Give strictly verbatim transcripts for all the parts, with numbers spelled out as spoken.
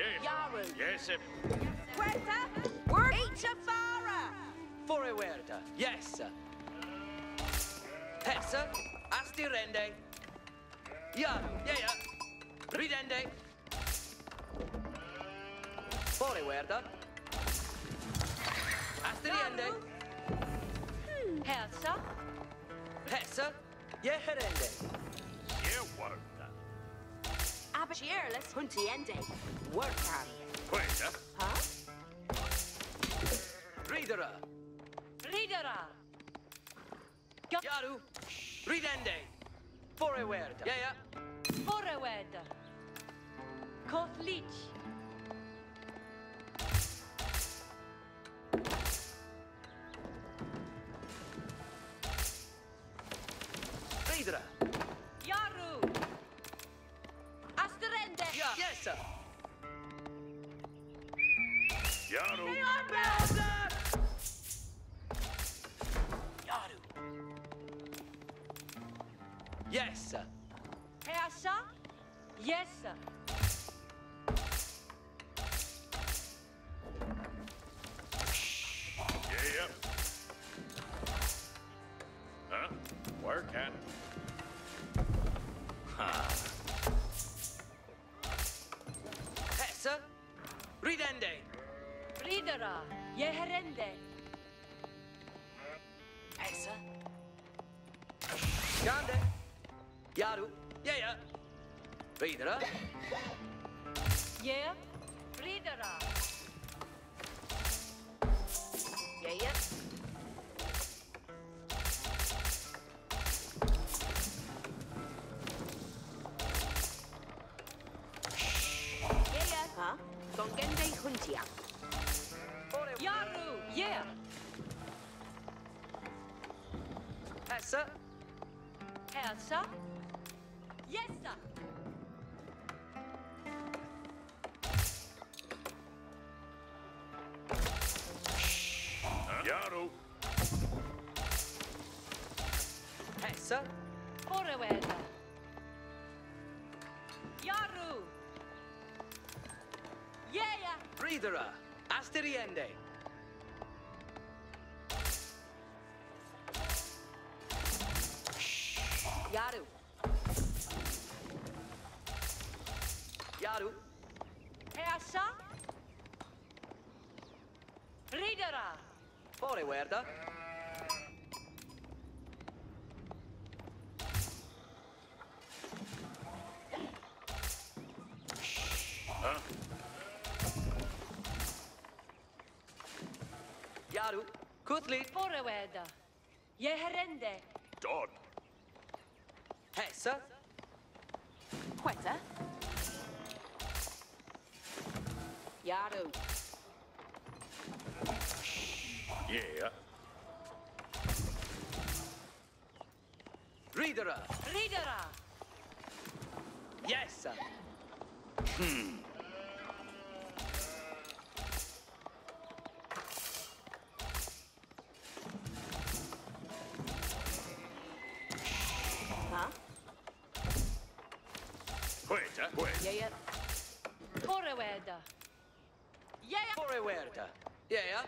Yeah. Yaru. Yes, sir. Quetta. Word. Ichafara. Foreverda. Yes, sir. Hessa. Astirende. Yaru. Yeah, yeah. Ridende. Foreverda. Astiriende. Helsa. Hessa. Yeherende. Yeah, work. Abashierless. Huntiende. Workan. Quetta. Huh? Ridera. Ridera. Yaru. Ridende. Foreverda. Yeah, yeah. Forewed. Kothlich. Ridera. Yaru. Asterende. Yeah. Yes, sir. Yaru. Yaru. Yes, sir. Heasa. Yes, sir. Yeah, yeah. Huh? Working. Hessa. Ridende. Ridera. Yeherende. Hessa. Gande. Yaru. Yeah, yeah. Ridera. Yeah. Ridera. Yeah, yeah. Yeah, yeah. Huh? Gongende Huntia. Yaru. Yeah. Hessa. Elsa. Yes, sir. Yaru. Hessa. Forewed. Yaru. Yeah, yeah. Ridera. Asteriende. Yaru. Yaru. Elsa. Ridera. Foreverda. Huh? Yaru. Kuthli. Forewed. Yeherende. Done. Hessa. Quetta. Yaru. Yeah. Ridera. Ridera. Yes, sir. Huh? Quetta. Quetta. Yeah, yeah. Forewed. Yeah, yeah. Foreverda. Yeah, yeah.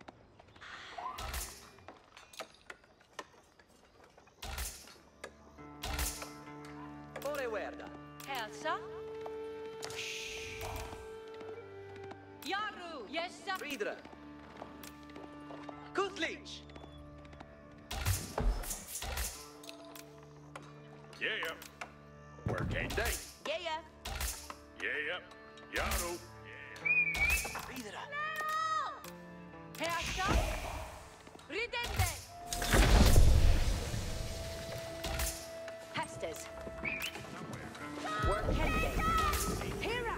Foreverda. Elsa. Yaru. Yes, sir. Ridera. Kuthlich. Yeah, yeah. Working day. Yeah, yeah. Yeah, yeah. Yaru. Yeah. Ridera. Elsa. Ridende. Hestes. Workende. Hera.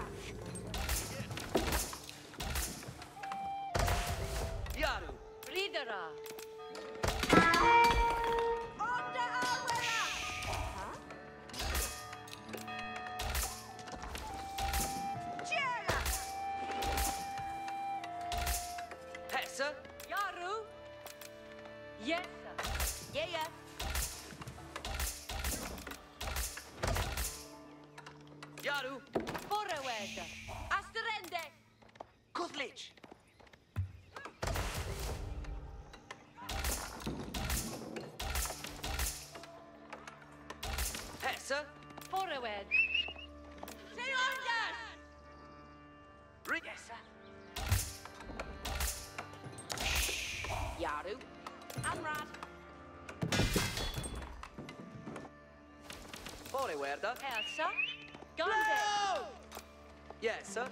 Yaru. Ridera. Onda Awera. Huh? Jera. Hessa. Yaru. Yes, sir. Yeah, yeah. Yaru. Forewed. Asterende. Kutlich. Hessa. Forward. Stay on that! Rigessa. Yaru. Amrad. Forward. Elsa. Gandhi. No! Yes, sir.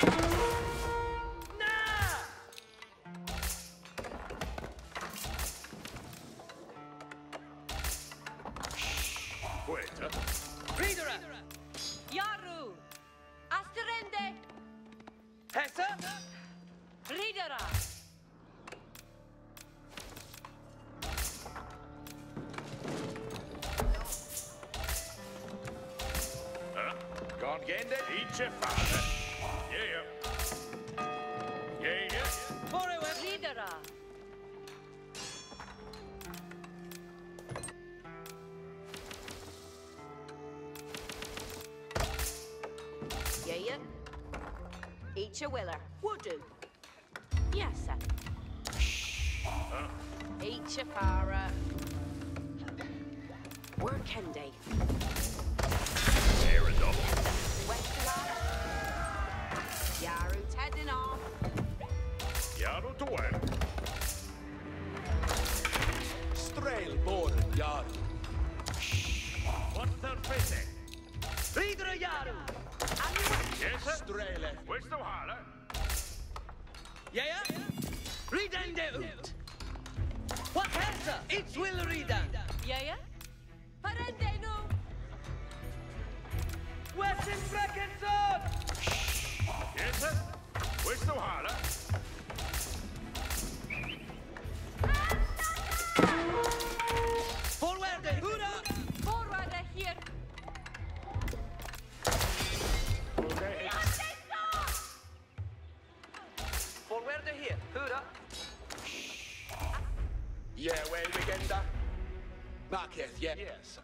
Nah! Poeta. Ridera. Yaru. Asterende. Hessa. Ridera. Huh? Gone gende. Eat your father. Yeah. Yeah, yeah. Forward. Ridera. Yeah, eat your willer. Would do. Yes, sir. Huh? Eat your para. Where can they? There is all. Westland. Yaru's heading off. Yaru to work. Strail boren Yaru. What's their face? Ridera Yaru. Yes, sir. Straile. Where's the holler? Yeah, yeah. Ridende ut. What hessa? It's will ridan. Yaya. Parende nu. Western Breckenson. Yes, sir. Where's the holler? Forward. Hurra. Forward here. Okay. Forward here. Hurra. Yeah, way weekender. Marquez, yeah. Yes.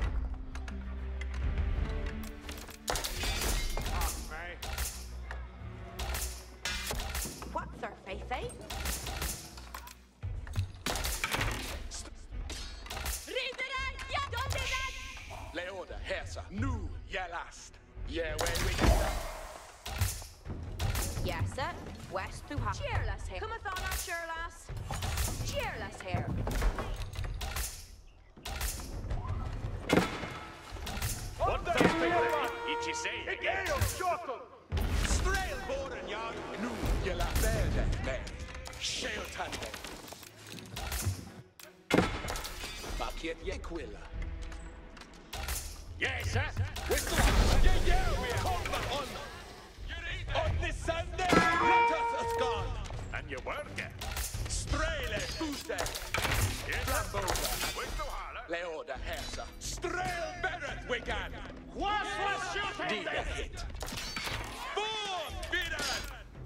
What's their faith, eh? Ridera. Ja, don't do that. Leoda, Hesa, Nu, Yalast. Yeah, way weekender. Yes, sir. West to hot. Cheerless here. Cometh on our cheerless. Cheerless here. What the hell? Did you say again? Strail boren Yaru. Nu, Yala Verde, me. Shale Tande. Marquez, Yequilla. Yes, sir. Where's the one? Yeah, yeah, we are. Combat on. On this Sunday, let us us gone. And you work it. Straile, Tuesday. Yes, sir. Flamboga. Where's the holler? Leoda, Hesa. Strail Beret, Wigan. What was shooting? Diga hit. Four, Vidan.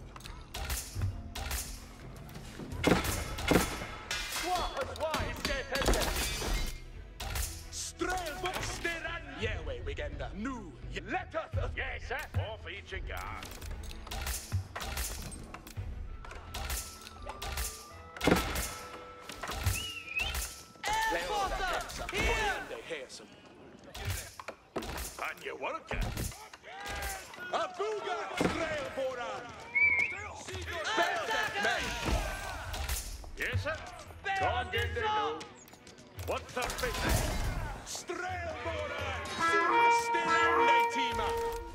Strail, but Stiran. Yeah, way, Wigenda. Nu. Let us. Yes, sir. Off each a guard. Leoda, Hesa. Oriende, Hesa. And you work it. Abuga, Strail, Boran. Belt, man. Yes, sir. Go on, get the new. What's the business? Strail, Boran. Stiran, Leitima.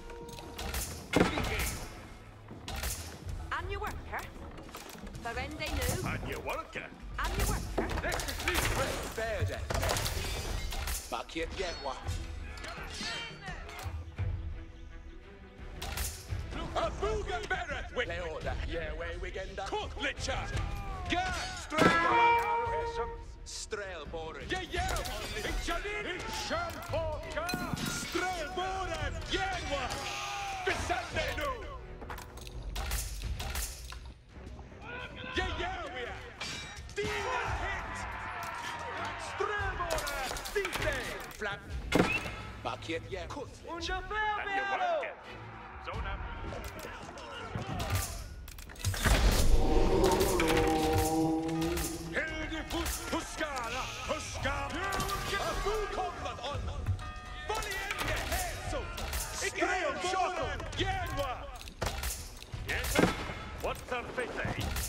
And you work her. Parende nu. And you work it. And you work her. Next is Lee Strail, Verde. Marquez, Yetwa. Abuga, Beret. Leoda. Yeah, way, Wigenda. Kutlicha. Gad. Strail, Boran. Strail, Boran. Yeah, yeah. Ichalin. Ichal, Porka. Strail, Boran. Yetwa. Bisande, nu. Yeah, yeah, we are. Dina hit. Strail, Boran. Dite. Flap. Marquez, yeah. Kutlich. Unser And you work it. So now.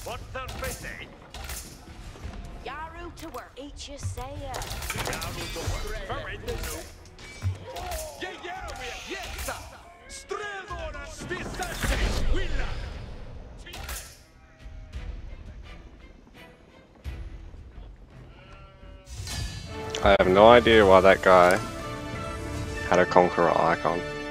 What's the pity? Yaru to work. Each you say ya. Yaru to work. Ferendenu. Yeah, yeah, we are. Yes, sir. Stredora spisante. Willa. I have no idea why that guy had a Conqueror icon.